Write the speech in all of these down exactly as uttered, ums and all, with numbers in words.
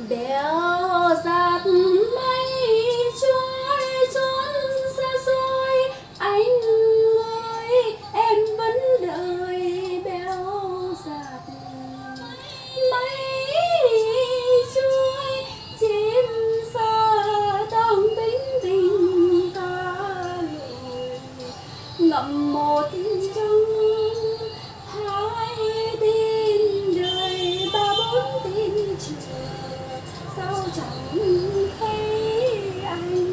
Bèo giạt mây trôi trốn xa xôi, anh ơi em vẫn đợi. Bèo giạt mây trôi, chim sa đang tính tình ca lội, ngậm một tin trăng, hai tin đời, ba bốn tin chiều, sao chẳng thấy anh.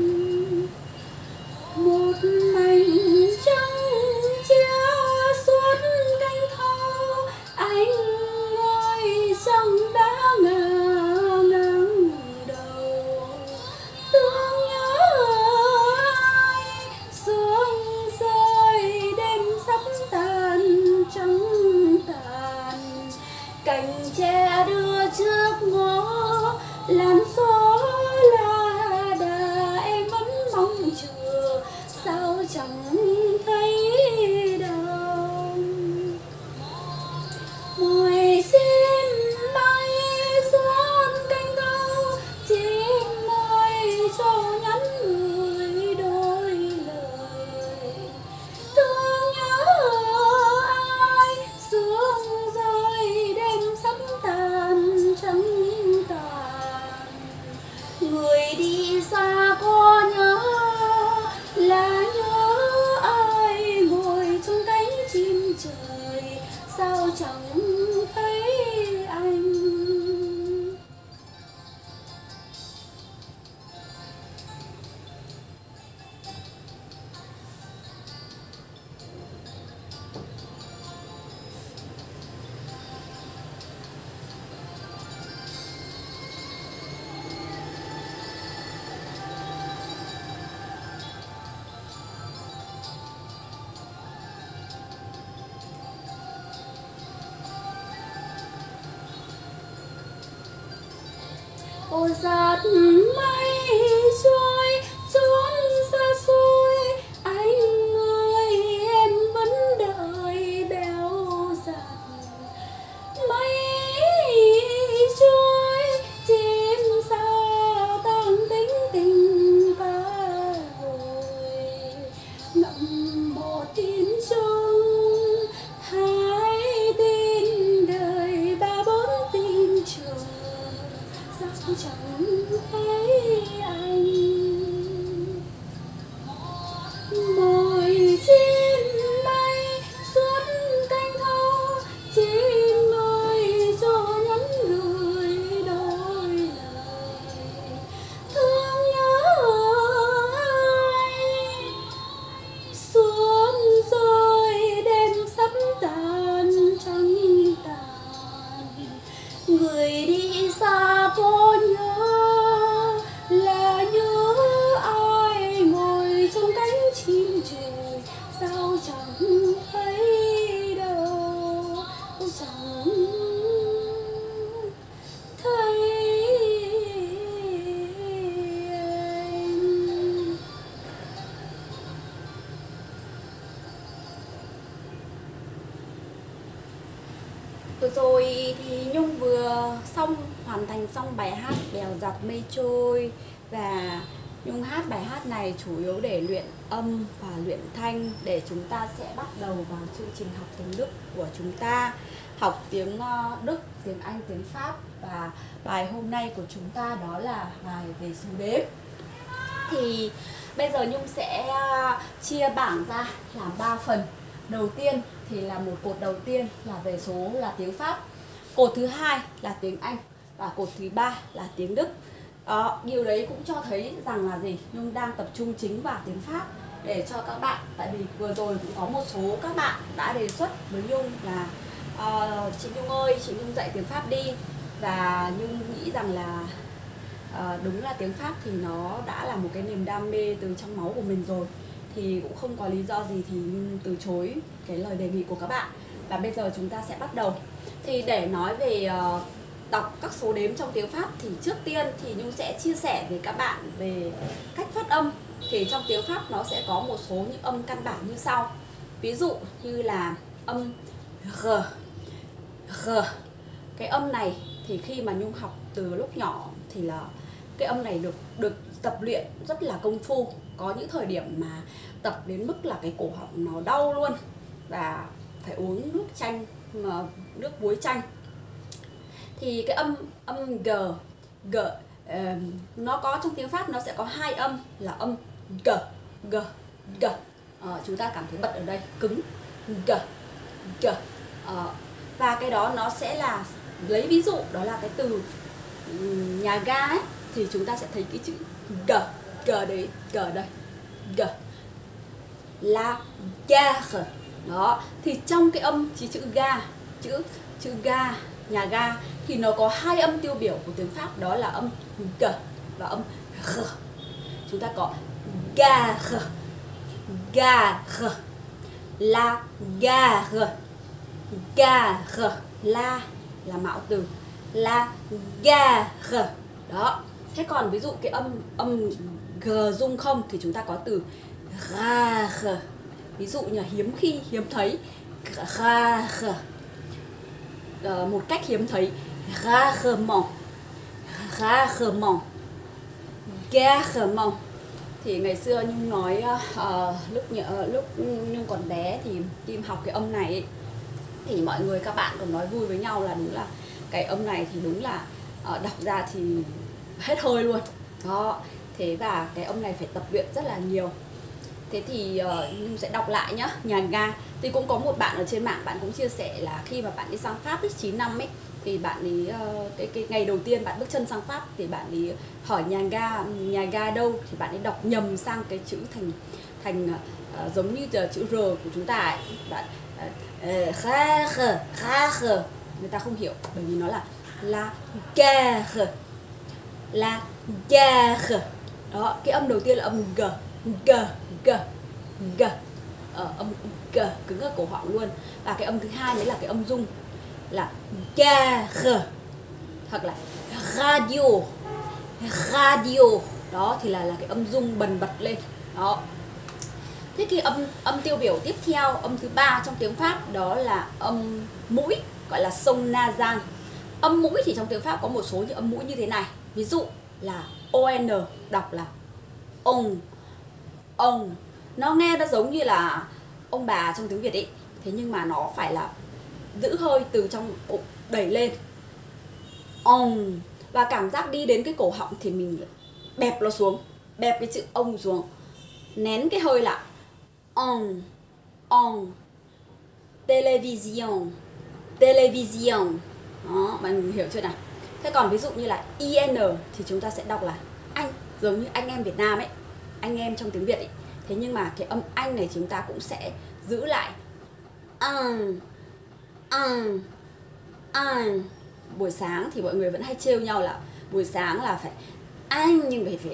Một mảnh trăng chia suốt cánh thâu, anh ơi trăng đã ngả ngang đầu. Thương nhớ ai sương rơi, đêm sắp tàn trắng tàn, cành tre đưa trước ngõ làn gió la đà. Em vẫn mong chờ sao chẳng thấy đâu. Mùi chim bay xuống cánh thâu, chim ơi cho nhắn gửi đôi lời. Thương nhớ ai sương rơi, đêm sắp tàn trắng tàn. Người đi xa có nhớ là nhớ ai ngồi trong cánh chim trời, sao chẳng thấy anh. Ô giạt mây trôi trốn xa xôi, anh ơi em vẫn đợi. Bèo giạt mây trôi, chim sa đang tính tình ca hồi, ngậm một tin trăng, hai tin đời, ba bốn tin trường, sao chẳng thấy anh. Mồi chim bay suốt cánh thâu, chim ơi cho nhắn gửi đôi lời. Thương nhớ ai xuống rồi, đêm sắp tàn trắng tàn. Người đi xa có nhớ là nhớ ai ngồi trong cánh chim trời, sao chẳng thấy đâu, chẳng thấy anh. Vừa rồi thì Nhung vừa xong hoàn thành xong bài hát Bèo giạt mây trôi, và Nhung hát bài hát này chủ yếu để luyện âm và luyện thanh, để chúng ta sẽ bắt đầu vào chương trình học tiếng Đức của chúng ta, học tiếng Đức, tiếng Anh, tiếng Pháp. Và bài hôm nay của chúng ta đó là bài về số đếm. Thì bây giờ Nhung sẽ chia bảng ra làm ba phần. Đầu tiên thì là một cột đầu tiên là về số là tiếng Pháp, cột thứ hai là tiếng Anh, và cột thứ ba là tiếng Đức. Đó, điều đấy cũng cho thấy rằng là gì, Nhung đang tập trung chính vào tiếng Pháp để cho các bạn, tại vì vừa rồi cũng có một số các bạn đã đề xuất với Nhung là uh, chị Nhung ơi, chị Nhung dạy tiếng Pháp đi. Và Nhung nghĩ rằng là uh, đúng là tiếng Pháp thì nó đã là một cái niềm đam mê từ trong máu của mình rồi, thì cũng không có lý do gì thì Nhung từ chối cái lời đề nghị của các bạn. Và bây giờ chúng ta sẽ bắt đầu. Thì để nói về uh, đọc các số đếm trong tiếng Pháp thì trước tiên thì Nhung sẽ chia sẻ với các bạn về cách phát âm. Thì trong tiếng Pháp nó sẽ có một số những âm căn bản như sau. Ví dụ như là âm R, R. Cái âm này thì khi mà Nhung học từ lúc nhỏ thì là cái âm này được được tập luyện rất là công phu. Có những thời điểm mà tập đến mức là cái cổ họng nó đau luôn, và phải uống nước chanh, mà nước muối chanh. Thì cái âm âm g g uh, nó có trong tiếng Pháp nó sẽ có hai âm là âm g g g. Uh, chúng ta cảm thấy bật ở đây cứng, g g. Uh, và cái đó nó sẽ là, lấy ví dụ đó là cái từ nhà ga ấy, thì chúng ta sẽ thấy cái chữ g g đấy, g đây, g, la gare. Đó, thì trong cái âm chỉ chữ ga, chữ chữ ga, nhà ga, thì nó có hai âm tiêu biểu của tiếng Pháp, đó là âm g và âm r. Chúng ta có gare, gare, la gare, gare, la là mạo từ, la gare. Đó. Thế còn ví dụ cái âm âm g rung không thì chúng ta có từ rare. Ví dụ như là hiếm khi, hiếm thấy, rare. À, một cách hiếm thấy, rarement, rarement, garement. Thì ngày xưa Nhung nói uh, lúc uh, lúc Nhung còn bé thì Tim học cái âm này ấy, thì mọi người, các bạn còn nói vui với nhau là đúng là cái âm này thì đúng là uh, đọc ra thì hết hơi luôn. Đó. Thế và cái âm này phải tập luyện rất là nhiều. Thế thì uh, Nhung sẽ đọc lại nhá. Nhà ga thì cũng có một bạn ở trên mạng, bạn cũng chia sẻ là khi mà bạn đi sang Pháp ấy, chín năm ấy, thì bạn ấy uh, cái cái ngày đầu tiên bạn bước chân sang Pháp thì bạn ấy hỏi nhà ga, nhà ga đâu, thì bạn ấy đọc nhầm sang cái chữ thành thành uh, giống như chữ R của chúng ta ấy. Bạn uh, uh, người ta không hiểu bởi vì nó là la gare, la gare. Đó, cái âm đầu tiên là âm g, g, g, g, ờ, âm g cứng ở cổ họng luôn. Và cái âm thứ hai mới là cái âm rung là gare, hoặc là radio, radio. Đó thì là là cái âm rung bần bật lên. Đó. Thế thì âm âm tiêu biểu tiếp theo, âm thứ ba trong tiếng Pháp đó là âm mũi, gọi là son nasal. Âm mũi thì trong tiếng Pháp có một số những âm mũi như thế này. Ví dụ là on, đọc là ông, ông. Nó nghe nó giống như là ông bà trong tiếng Việt ấy. Thế nhưng mà nó phải là giữ hơi từ trong bụng đẩy lên, ông. Và cảm giác đi đến cái cổ họng thì mình bẹp nó xuống, bẹp cái chữ ông xuống, nén cái hơi lại, ông, ông. Television, television. Đó, mọi người hiểu chưa nào? Thế còn ví dụ như là in thì chúng ta sẽ đọc là anh, giống như anh em Việt Nam ấy, anh em trong tiếng Việt ấy. Thế nhưng mà cái âm anh này chúng ta cũng sẽ giữ lại, ăn, ăn, ăn. Buổi sáng thì mọi người vẫn hay trêu nhau là buổi sáng là phải anh, nhưng phải phải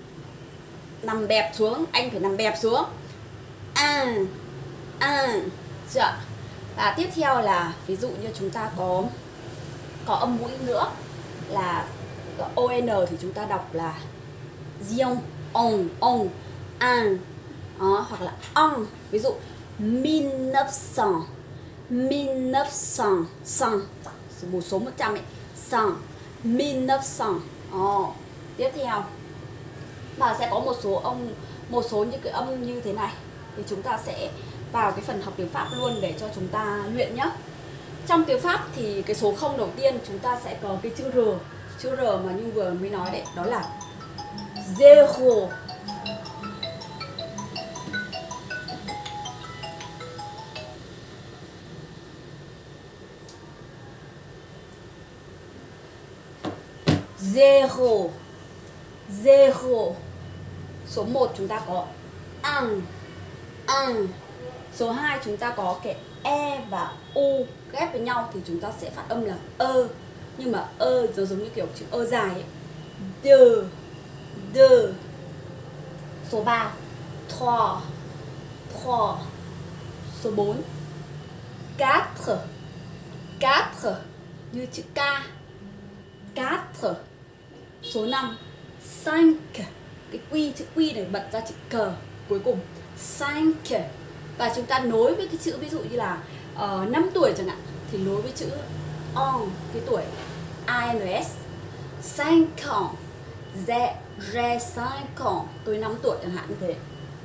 nằm bẹp xuống, anh phải nằm bẹp xuống, ăn, ăn. Chưa? Và tiếp theo là ví dụ như chúng ta có có âm mũi nữa là on thì chúng ta đọc là zion, on, on, an. Đó, hoặc là on. Ví dụ mille neuf cents, mille neuf cents, cent, một số một trăm ấy, cent, mille neuf cents. Đó. Tiếp theo và sẽ có một số âm, một số những cái âm như thế này thì chúng ta sẽ vào cái phần học tiếng Pháp luôn để cho chúng ta luyện nhé. Trong tiếng Pháp thì cái số không đầu tiên chúng ta sẽ có cái chữ R. Chữ R mà Nhung vừa mới nói đấy, đó là zero. Zero, zero. Số một chúng ta có un, un. Số hai chúng ta có cái e và u ghép với nhau thì chúng ta sẽ phát âm là ơ. Nhưng mà ơ nó giống như kiểu chữ ơ dài ấy. De, de. Số ba trois, trois. Số bốn quatre, quatre như chữ K, quatre. Số năm cinq, cái quy, chữ quy này bật ra chữ cờ cuối cùng, cinq. Và chúng ta nối với cái chữ ví dụ như là uh, năm tuổi chẳng hạn thì nối với chữ on, cái tuổi ans. Cinq ans. J'ai j'ai cinq ans. Tôi năm tuổi chẳng hạn như thế.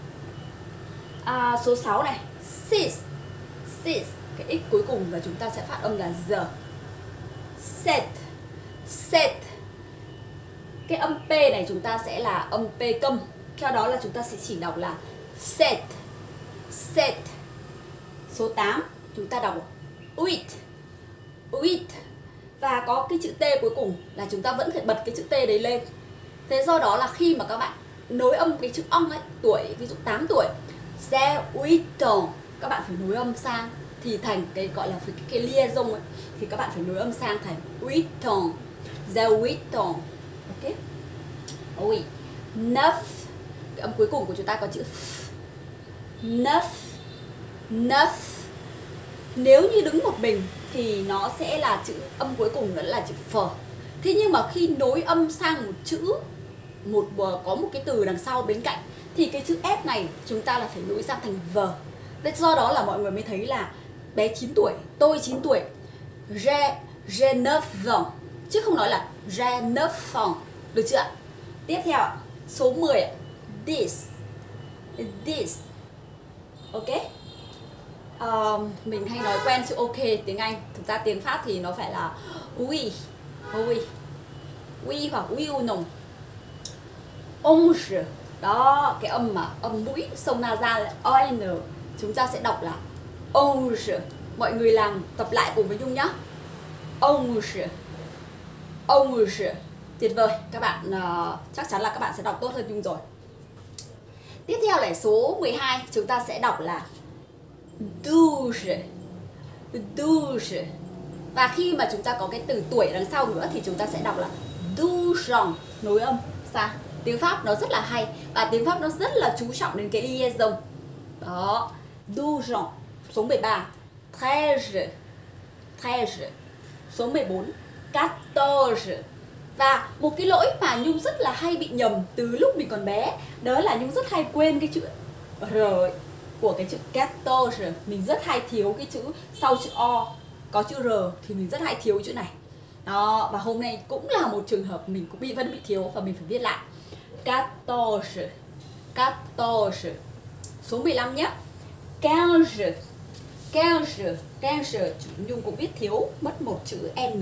À, số sáu này. Six. Six. Cái x cuối cùng và chúng ta sẽ phát âm là giờ. Sept. Sept. Cái âm P này chúng ta sẽ là âm P câm. Theo đó là chúng ta sẽ chỉ đọc là sept. Sept. Số tám chúng ta đọc huit. Huit. Và có cái chữ T cuối cùng là chúng ta vẫn phải bật cái chữ T đấy lên. Thế do đó là khi mà các bạn nối âm cái chữ ong ấy, tuổi, ví dụ tám tuổi, j'ai huit ans, các bạn phải nối âm sang thì thành cái gọi là cái, cái liaison ấy, thì các bạn phải nối âm sang thành huit ans. J'ai huit ans. Ok. Oui. Neuf. Cái âm cuối cùng của chúng ta có chữ F. Neuf. Neuf. Nếu như đứng một mình thì nó sẽ là chữ âm cuối cùng đó là chữ phở. Thế nhưng mà khi nối âm sang một chữ, một có một cái từ đằng sau bên cạnh thì cái chữ F này chúng ta là phải nối sang thành V. Thế do đó là mọi người mới thấy là bé chín tuổi, tôi chín tuổi, j'ai j'ai neuf ans, chứ không nói là j'ai neuf ans. Được chưa ạ? Tiếp theo ạ, số mười ạ. This. This. Ok. Uh, mình hay nói quen chữ ok tiếng Anh. Thực ra tiếng Pháp thì nó phải là oui. Oui. Oui hoặc will nồng. Onze. Đó, cái âm mà âm mũi sông na ra là on. Chúng ta sẽ đọc là onze. Mọi người làm tập lại cùng với Nhung nhá. Onze. Onze. Tuyệt vời, các bạn uh, chắc chắn là các bạn sẽ đọc tốt hơn Nhung rồi. Tiếp theo là số mười hai, chúng ta sẽ đọc là douze. Douze. Và khi mà chúng ta có cái từ tuổi đằng sau nữa thì chúng ta sẽ đọc là douze ans, nối âm sang. Tiếng Pháp nó rất là hay và tiếng Pháp nó rất là chú trọng đến cái liaison. Đó, douze ans. Số mười ba, treize. Treize. Số mười bốn, quatorze. Và một cái lỗi mà Nhung rất là hay bị nhầm từ lúc mình còn bé, đó là Nhung rất hay quên cái chữ R của cái chữ quatorze. Mình rất hay thiếu cái chữ sau chữ O có chữ R thì mình rất hay thiếu chữ này. Đó, và hôm nay cũng là một trường hợp mình cũng bị vẫn bị thiếu và mình phải viết lại. Quatorze. Quatorze. Số mười lăm nhé. Quinze. Quinze. Quinze. Nhung cũng viết thiếu mất một chữ N.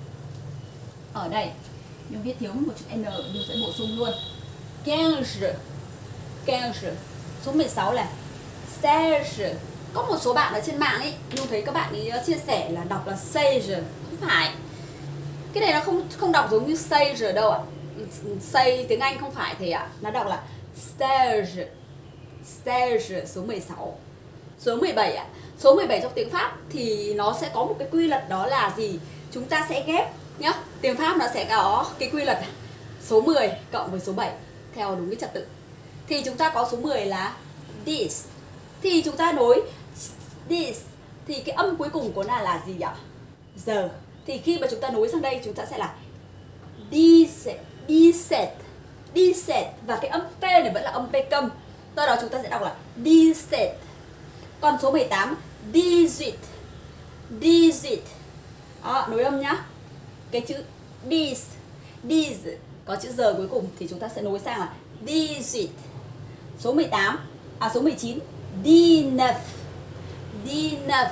Ở đây Nhung viết thiếu một chữ N, Nhung sẽ bổ sung luôn. Quinze. Quinze. Số mười sáu là seize. Có một số bạn ở trên mạng ấy, Nhung thấy các bạn ấy chia sẻ là đọc là seize. Không phải. Cái này nó không không đọc giống như seize đâu ạ. Say tiếng Anh không phải thế ạ. Nó đọc là seize. Seize. Số mười sáu. Số mười bảy ạ. Số mười bảy trong tiếng Pháp thì nó sẽ có một cái quy luật, đó là gì? Chúng ta sẽ ghép nhá. Tiếng Pháp nó sẽ có cái quy luật số mười cộng với số bảy theo đúng cái trật tự. Thì chúng ta có số mười là this. Thì chúng ta nối this thì cái âm cuối cùng của nó là gì ạ? Giờ. Thì khi mà chúng ta nối sang đây chúng ta sẽ là dix-sept. Dix-sept. Dix-sept. Và cái âm P này vẫn là âm P câm. Do đó chúng ta sẽ đọc là dix-sept. Còn số mười tám, dix-huit. Dix-huit. Đó, nối âm nhá. Cái chữ dis, dis có chữ giờ cuối cùng thì chúng ta sẽ nối sang là dix-huit. Số mười tám, à số mười chín, dix-neuf. Dix-neuf.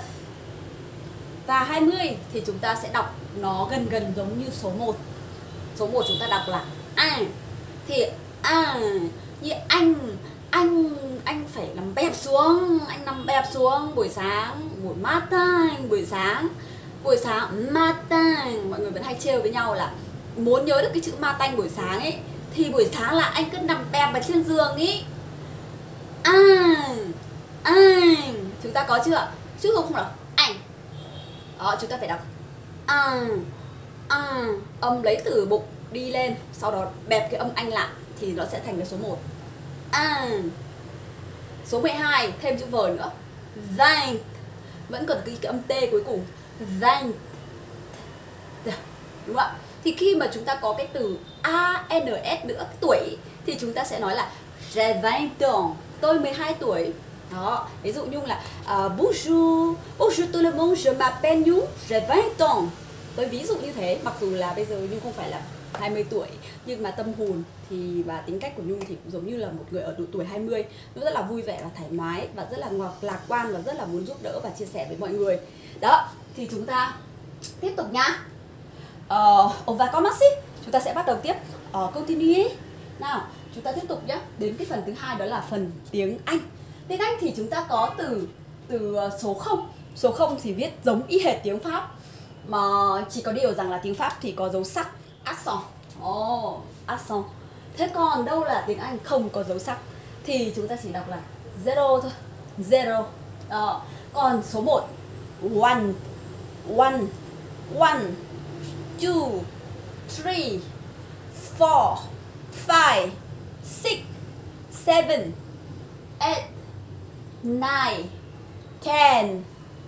Và hai mươi thì chúng ta sẽ đọc nó gần gần giống như số một. Số một chúng ta đọc là un. Thì un như anh, anh anh phải nằm bẹp xuống, anh nằm bẹp xuống buổi sáng, buổi matin, buổi sáng. Buổi sáng matin, mọi người vẫn hay trêu với nhau là muốn nhớ được cái chữ matin buổi sáng ấy thì buổi sáng là anh cứ nằm bẹp ở trên giường ấy. Anh, anh, chúng ta có chưa? Chứ không không đọc anh. Đó, chúng ta phải đọc anh, anh, âm lấy từ bụng đi lên, sau đó bẹp cái âm anh lại thì nó sẽ thành cái số một. Anh. Số mười hai thêm chữ V nữa. Vingt. Vẫn còn cái, cái âm T cuối cùng. Vingt. Đúng không ạ? Thì khi mà chúng ta có cái từ ans nữa, tuổi, thì chúng ta sẽ nói là j'ai vingt ans. Tôi mười hai tuổi. Đó, ví dụ Nhung là uh, bonjour, bonjour tout le monde, je m'appelle Nhung, j'ai vingt ans. Tôi ví dụ như thế, mặc dù là bây giờ Nhung không phải là hai mươi tuổi, nhưng mà tâm hồn thì và tính cách của Nhung thì cũng giống như là một người ở độ tuổi hai mươi. Nó rất là vui vẻ và thoải mái và rất là lạc quan và rất là muốn giúp đỡ và chia sẻ với mọi người. Đó, thì chúng ta tiếp tục nhá. Ờ, on va commencer. Chúng ta sẽ bắt đầu tiếp. Ờ, continue. Nào, chúng ta tiếp tục nhé. Đến cái phần thứ hai đó là phần tiếng Anh. Tiếng Anh thì chúng ta có từ từ số không. Số không thì viết giống y hệt tiếng Pháp, mà chỉ có điều rằng là tiếng Pháp thì có dấu sắc, accent. Oh, accent. Thế còn đâu là tiếng Anh không có dấu sắc thì chúng ta chỉ đọc là zero thôi. Zero. Đó. Còn số một, one, one, one, two, three, four, five, six, seven, eight, nine, ten,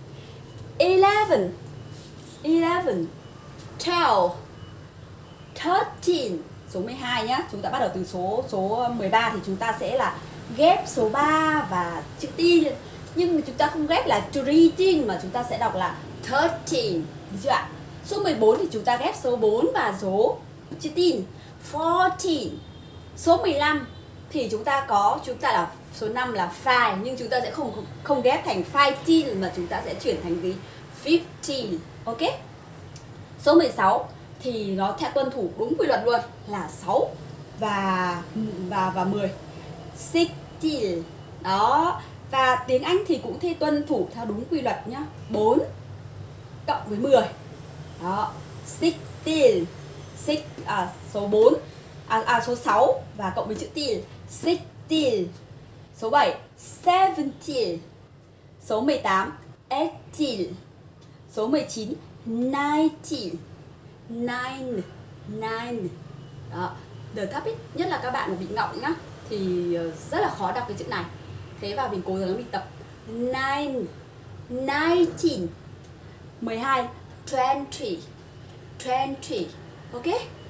eleven, eleven, twelve, thirteen. Số mười hai nhá. Chúng ta bắt đầu từ số số mười ba thì chúng ta sẽ là ghép số ba và chữ T, nhưng mà chúng ta không ghép là thirteen mà chúng ta sẽ đọc là thirteen, được chưa ạ? Số mười bốn thì chúng ta ghép số bốn và số chữ T, fourteen. Số mười lăm thì chúng ta có chúng ta là số năm là five, nhưng chúng ta sẽ không không ghép thành fifteen mà chúng ta sẽ chuyển thành gì? fifteen. Ok. Số mười sáu thì nó theo tuân thủ đúng quy luật luôn là sáu và và và mười. sixteen. Đó. Và tiếng Anh thì cũng thi tuân thủ theo đúng quy luật nhá. bốn cộng với mười. Đó. sixteen. Six, à, số bốn à, à, số sáu và cộng với chữ T. sixteen. Số bảy, seventeen. Số mười tám, eighteen. Số mười chín, nineteen. Nine. Nine. Đó. The thấp ấy, nhất là các bạn bị ngọng nhá, thì rất là khó đọc cái chữ này. Thế và mình cố gắng mình tập. Nine. Nineteen. Mười hai, twenty. Twenty. Ok.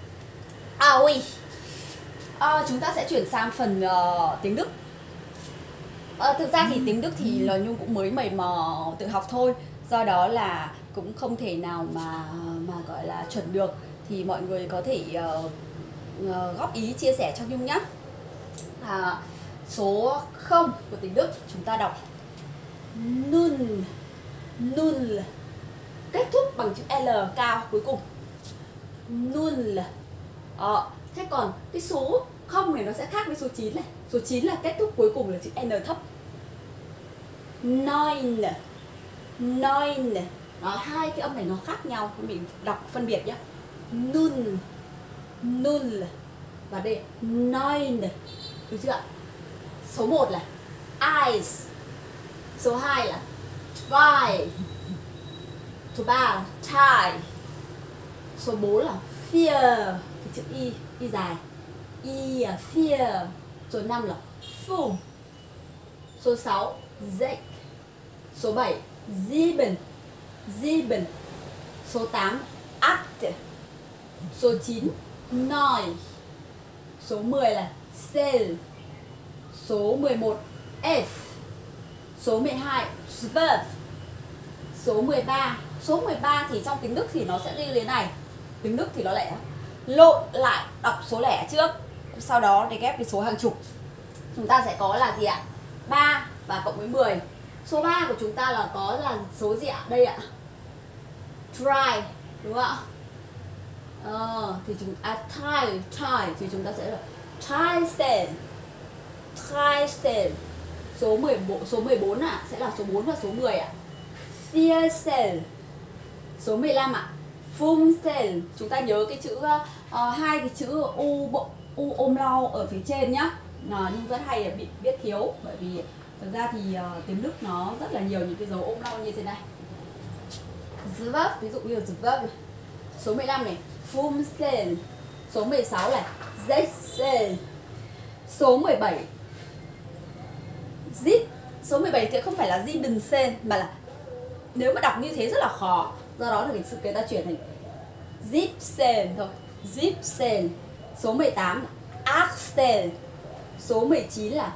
À ui. À, chúng ta sẽ chuyển sang phần uh, tiếng Đức. À, thực ra thì tiếng Đức thì là Nhung cũng mới mày mò tự học thôi, do đó là cũng không thể nào mà mà gọi là chuẩn được, thì mọi người có thể uh, uh, góp ý chia sẻ cho Nhung nhé. À, số không của tiếng Đức chúng ta đọc null. Null. Kết thúc bằng chữ L cao cuối cùng. Null. Ờ, thế còn cái số không này nó sẽ khác với số chín này. Số chín là kết thúc cuối cùng là chữ N thấp. Nine. Nine. Đó, hai cái âm này nó khác nhau, mình đọc phân biệt nhé. Null. Null. Và đây nine. Được chưa ạ? Số một là eyes. Số hai là try. Số ba là tie. Số bốn là fear, cái chữ y, y dài. Y, fear. Số năm là full. Số sáu, sechs. Số bảy, sieben. Sieben. Số tám, acht. Số chín, neun. Số mười là zehn. Số mười một, elf. Số mười hai, zwölf. Số mười ba. Số mười ba thì trong tiếng Đức thì nó sẽ như thế này. Tiếng Đức thì nó lẻ lộn lại, đọc số lẻ trước, sau đó để ghép với số hàng chục. Chúng ta sẽ có là gì ạ? ba và cộng với mười. Số ba của chúng ta là có là số gì ạ? Đây ạ. Try, đúng không ạ? Ờ, thì chúng à, try, try thì chúng ta sẽ là try try. Số mười bốn, số mười bốn ạ sẽ là số bốn và số mười ạ. Viertel. Số mười lăm ạ. Fünftel. Chúng ta nhớ cái chữ uh, hai cái chữ u bộ u umlaut ở phía trên nhá. Nó nhưng rất hay bị viết thiếu, bởi vì thực ra thì uh, tiếng Đức nó rất là nhiều những cái dấu umlaut như thế này. Zwölf, ví dụ như là Zwölf này. Số mười lăm này, Fünftel. Số mười sáu là sechzehn. Số mười bảy, Zip. Số mười bảy thì không phải là Siebensen mà là nếu mà đọc như thế rất là khó, do đó là sự người ta chuyển thành Zipsen thôi. Zipsen. Số mười tám là Achtel. Số mười chín là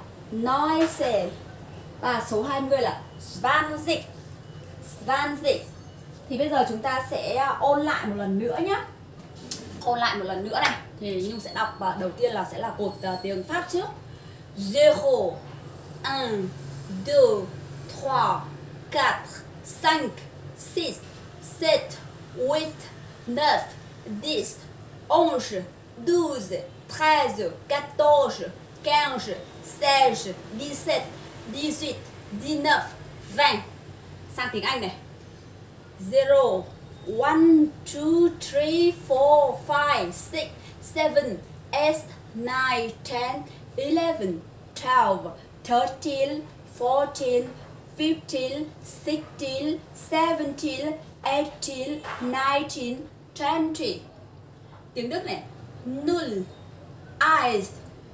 Neunzehn. Và số hai mươi là Zwanzig. Zwanzig. Thì bây giờ chúng ta sẽ ôn lại một lần nữa nhé. Ôn lại một lần nữa này. Thì Nhung sẽ đọc và đầu tiên là sẽ là cột uh, tiếng Pháp trước. Zero, un, deux, trois, quatre, cinq, six, sept, huit, neuf, dix, onze, douze, treize, quatorze, quinze, seize, dix-sept, dix-huit, dix-neuf, vingt. Sang tiếng Anh này. Zero, one, two, three, four, five, six, seven, eight, nine, ten, eleven, twelve, thirteen, fourteen, fifteen, sixteen, seventeen, eighteen, nineteen, twenty. Tiếng Đức này. Null, eins,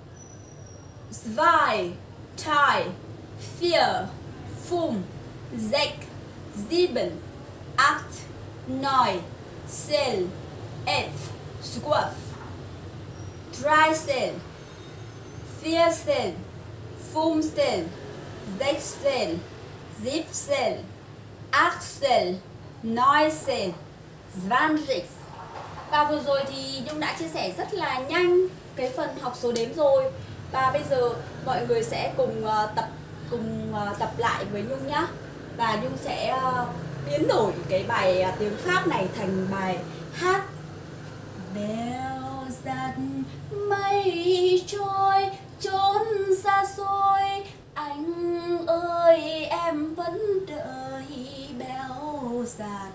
zwei, drei, vier, fünf, sechs, sieben, acht, neun, zehn, elf, zwölf, dreizehn, vierzehn, fünfzehn, sechzehn, siebzehn, achtzehn, neunzehn, zwanzig. Và vừa rồi thì Nhung đã chia sẻ rất là nhanh cái phần học số đếm rồi. Và bây giờ mọi người sẽ cùng uh, tập cùng uh, tập lại với Nhung nhá. Và Nhung sẽ uh, biến đổi cái bài uh, tiếng Pháp này thành bài hát. Bèo giặt mây trôi trốn xa xôi, anh ơi em vẫn đợi bèo giặt.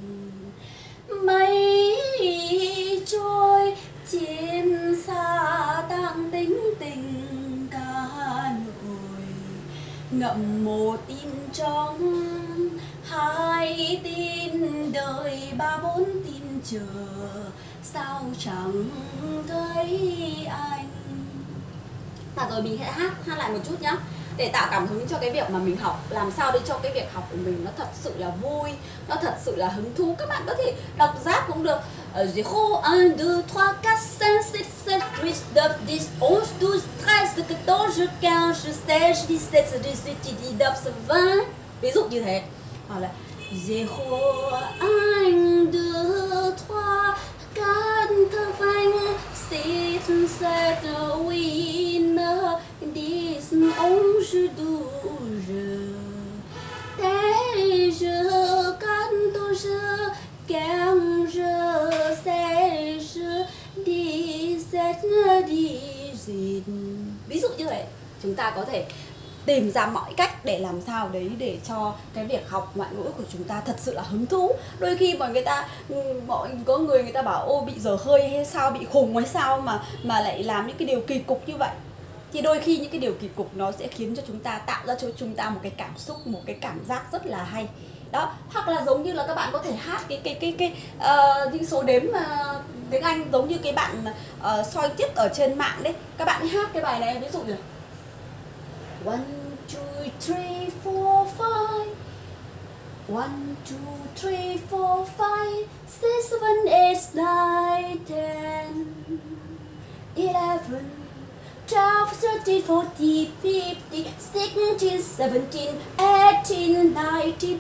Mây trôi trên xa tang tính tình ca nội, ngậm một tin trong hai tin đời, ba bốn tin chờ sao chẳng thấy anh. Và rồi mình sẽ hát hát lại một chút nhá, để tạo cảm hứng cho cái việc mà mình học, làm sao để cho cái việc học của mình nó thật sự là vui, nó thật sự là hứng thú. Các bạn có thể đọc rap cũng được. Zero, un, deux, trois, quatre, cinq, six, sept, huit, neuf, dix, onze, douze, treize, quatorze, quinze, seize, dix-sept, dix-huit, dix-neuf, vingt. Ví dụ như thế. Hoặc là zero, un, deux, trois, quatre, cinq, six, sept, huit, neuf, dix, onze, douze, treize, quatorze, quinze, seize, dix-sept, dix-huit. Ví dụ như vậy, chúng ta có thể tìm ra mọi cách để làm sao đấy để cho cái việc học ngoại ngữ của chúng ta thật sự là hứng thú. Đôi khi mọi người ta mọi có người người ta bảo ô bị dở hơi hay sao, bị khùng hay sao mà mà lại làm những cái điều kỳ cục như vậy. Thì đôi khi những cái điều kỳ cục nó sẽ khiến cho chúng ta tạo ra cho chúng ta một cái cảm xúc, một cái cảm giác rất là hay. Đó, hoặc là giống như là các bạn có thể hát cái cái cái cái uh, những số đếm uh, tiếng Anh giống như cái bạn uh, soi chiếc ở trên mạng đấy. Các bạn hát cái bài này, ví dụ như one, two, three, four, five. One, two, three, four, five, six, seven, eight, nine, ten, eleven, twelve, thirteen, fourteen, fifteen, sixteen, seventeen, eighteen, nineteen,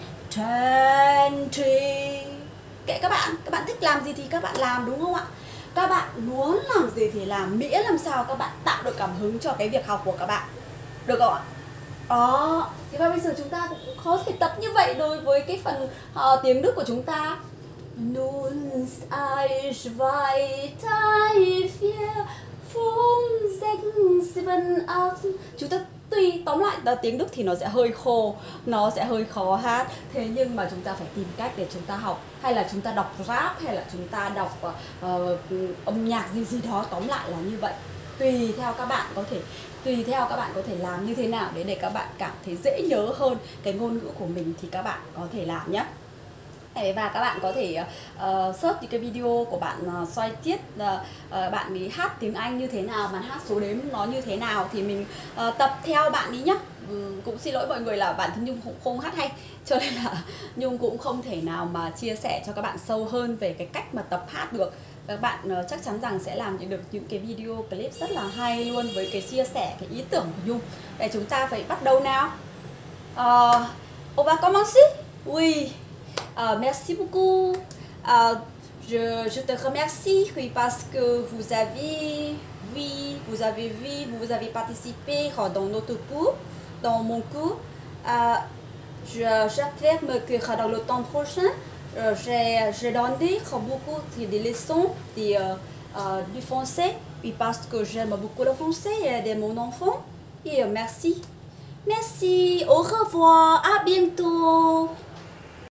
twenty. Kệ các bạn, các bạn thích làm gì thì các bạn làm, đúng không ạ? Các bạn muốn làm gì thì làm, miễn làm sao các bạn tạo được cảm hứng cho cái việc học của các bạn. Được không ạ? Đó, thì và bây giờ chúng ta cũng có thể tập như vậy đối với cái phần uh, tiếng Đức của chúng ta. Nun, eins, zwei, drei, vier, fünf, sechs, sieben, acht. Chúng ta tuy tóm lại là tiếng Đức thì nó sẽ hơi khô, nó sẽ hơi khó hát. Thế nhưng mà chúng ta phải tìm cách để chúng ta học, hay là chúng ta đọc rap, hay là chúng ta đọc uh, âm nhạc gì gì đó. Tóm lại là như vậy. Tùy theo các bạn có thể Tùy theo các bạn có thể làm như thế nào để để các bạn cảm thấy dễ nhớ hơn cái ngôn ngữ của mình thì các bạn có thể làm nhé. Và các bạn có thể uh, search những cái video của bạn uh, xoay tiết, uh, uh, bạn ấy hát tiếng Anh như thế nào, bạn hát số đếm nó như thế nào thì mình uh, tập theo bạn đi nhé. Um, cũng xin lỗi mọi người là bản thân Nhung không, không hát hay, cho nên là Nhung cũng không thể nào mà chia sẻ cho các bạn sâu hơn về cái cách mà tập hát được. Các bạn uh, chắc chắn rằng sẽ làm được những cái video clip rất là hay luôn với cái chia sẻ cái ý tưởng của Nhung. Để chúng ta phải bắt đầu nào. Uh, on va commencer? Oui. Euh, merci beaucoup. Euh, je, je te remercie, oui, parce que vous avez, oui, vous avez vu, vous avez participé dans notre cours, dans mon cours. Euh, je, j'affirme que dans le temps prochain, euh, j'ai, j'ai donné beaucoup de leçons de, euh, euh, du français, oui, parce que j'aime beaucoup le français de mon enfant. Et euh, merci. Merci, au revoir, à bientôt.